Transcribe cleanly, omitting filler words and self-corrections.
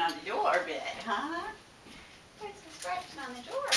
on the door a bit, huh? Put some scratching on the door.